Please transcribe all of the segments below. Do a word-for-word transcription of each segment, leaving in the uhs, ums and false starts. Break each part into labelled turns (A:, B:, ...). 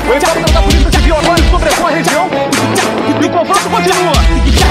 A: O encontro da polícia civil agora sobrevoa a região e o confronto continua.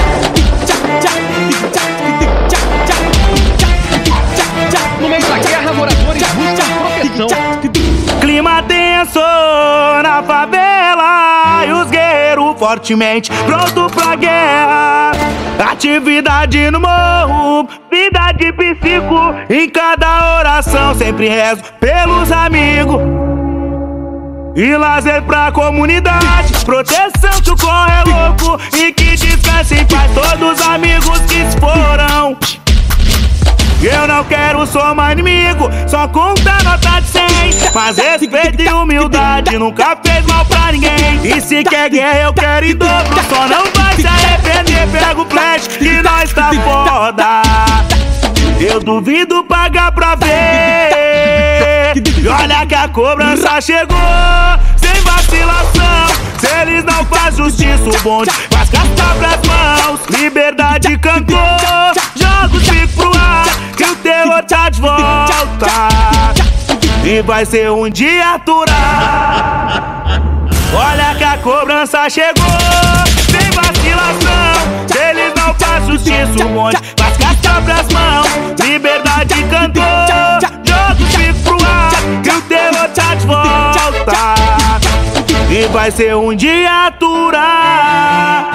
A: No meio da guerra, moradores buscam proteção.
B: Clima tenso na favela e os guerreiros fortemente pronto pra guerra. Atividade no morro, vida de psico. Em cada oração sempre rezo pelos amigos. E lazer pra comunidade, proteção, socorro é louco. E que descanse em paz todos os amigos que se foram. Eu não quero somar inimigo, só conta nota de cem. Mas respeito e humildade nunca fez mal pra ninguém. E se quer guerra eu quero em dobro, só não vai se arrepender. Pega o flash que nós tá foda. Eu duvido pagar pra ver. E olha que a cobrança chegou, sem vacilação. Se eles não fazem justiça, o bonde faz castar pras mãos. Liberdade cantou, joga o pico pro ar, que o terror tá de volta. E vai ser um dia aturar. Olha que a cobrança chegou, sem vacilação. Se eles não fazem justiça, o bonde faz castar pras mãos. Liberdade cantou, joga o pico pro ar, que o terror tá de volta. E vai ser um dia aturar.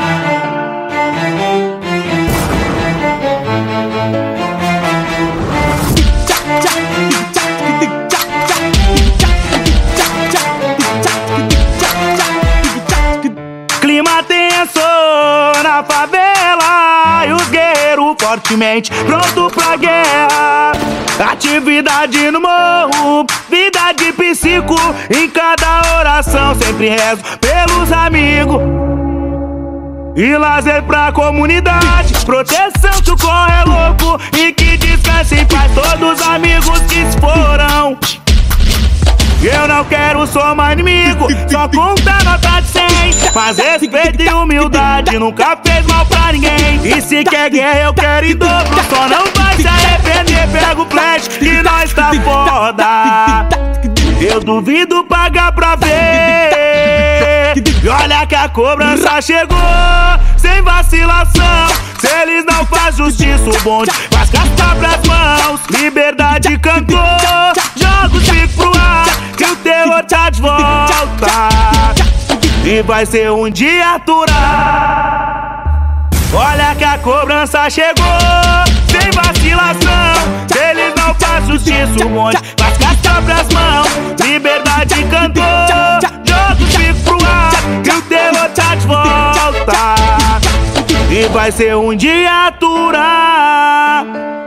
B: Clima tenso na favela e os guerreiros fortemente pronto pra guerra. Atividade no morro, vida de psico. Em cada oração sempre rezo pelos amigos. E lazer pra comunidade, proteção, socorro é louco. E que descanse em paz todos os amigos que se foram. Eu não quero somar inimigo, só conta nota de cem. Mas respeito e humildade nunca fez mal pra ninguém. E se quer guerra eu quero em dobro, só não vai se arrepender. Pega o flash que nós tá foda. Eu duvido pagar pra ver. E olha que a cobrança chegou, sem vacilação. Se eles não fazem justiça, o bonde faz castar pras mãos. Liberdade cantou, joga o pico pro ar, que o terror tá de volta. E vai ser um dia aturar. Olha que a cobrança chegou, sem vacilação. Se eles não fazem justiça, o bonde faz castar pras mãos. Liberdade cantou, joga o pico pro ar, que o terror tá de volta. E vai ser um dia aturar.